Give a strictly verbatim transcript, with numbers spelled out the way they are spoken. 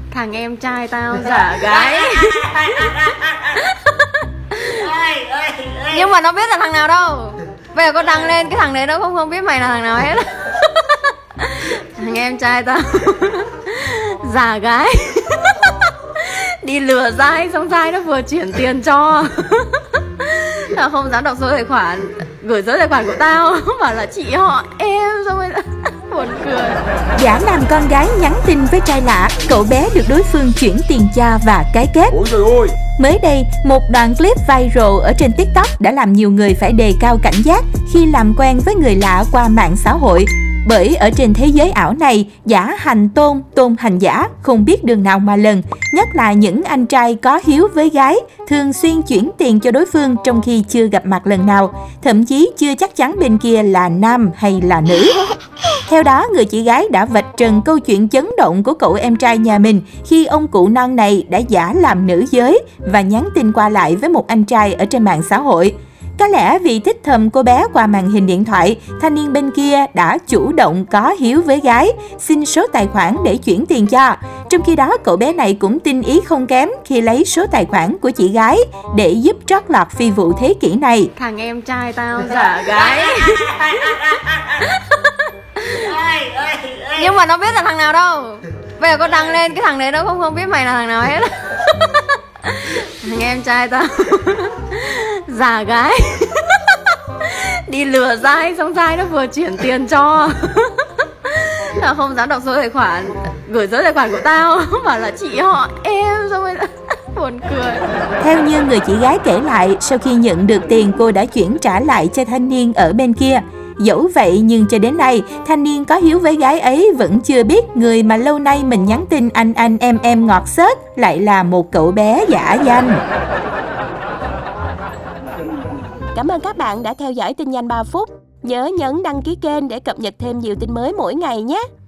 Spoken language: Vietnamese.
Thằng em trai tao giả gái. Nhưng mà nó biết là thằng nào đâu. Bây giờ con đăng lên cái thằng đấy nó không không biết mày là thằng nào hết. Thằng em trai tao giả gái. Đi lừa dai, xong dai nó vừa chuyển tiền cho. Là không dám đọc số tài khoản, gửi số tài khoản của tao, bảo là chị họ em, xong rồi là buồn cười. Giả làm con gái nhắn tin với trai lạ, cậu bé được đối phương chuyển tiền cho và cái kết. Ôi trời ơi. Mới đây, một đoạn clip viral ở trên TikTok đã làm nhiều người phải đề cao cảnh giác khi làm quen với người lạ qua mạng xã hội. Bởi ở trên thế giới ảo này, giả hành tôn, tôn hành giả, không biết đường nào mà lần. Nhất là những anh trai có hiếu với gái, thường xuyên chuyển tiền cho đối phương trong khi chưa gặp mặt lần nào. Thậm chí chưa chắc chắn bên kia là nam hay là nữ. Theo đó, người chị gái đã vạch trần câu chuyện chấn động của cậu em trai nhà mình khi ông cụ non này đã giả làm nữ giới và nhắn tin qua lại với một anh trai ở trên mạng xã hội. Có lẽ vì thích thầm cô bé qua màn hình điện thoại, thanh niên bên kia đã chủ động có hiếu với gái, xin số tài khoản để chuyển tiền cho. Trong khi đó, cậu bé này cũng tinh ý không kém khi lấy số tài khoản của chị gái để giúp trót lọt phi vụ thế kỷ này. Thằng em trai tao giả gái. Nhưng mà nó biết là thằng nào đâu. Bây giờ con đăng lên cái thằng đấy nó không không biết mày là thằng nào hết. Thằng em trai tao giả gái. Đi lừa dai, xong dai nó vừa chuyển tiền cho. Là không dám đọc số tài khoản, gửi số tài khoản của tao, bảo là chị họ em, xong rồi là buồn cười. Theo như người chị gái kể lại, sau khi nhận được tiền, cô đã chuyển trả lại cho thanh niên ở bên kia. Dẫu vậy nhưng cho đến nay, thanh niên có hiếu với gái ấy vẫn chưa biết người mà lâu nay mình nhắn tin anh anh em em ngọt xớt lại là một cậu bé giả danh. Cảm ơn các bạn đã theo dõi tin nhanh ba phút. Nhớ nhấn đăng ký kênh để cập nhật thêm nhiều tin mới mỗi ngày nhé.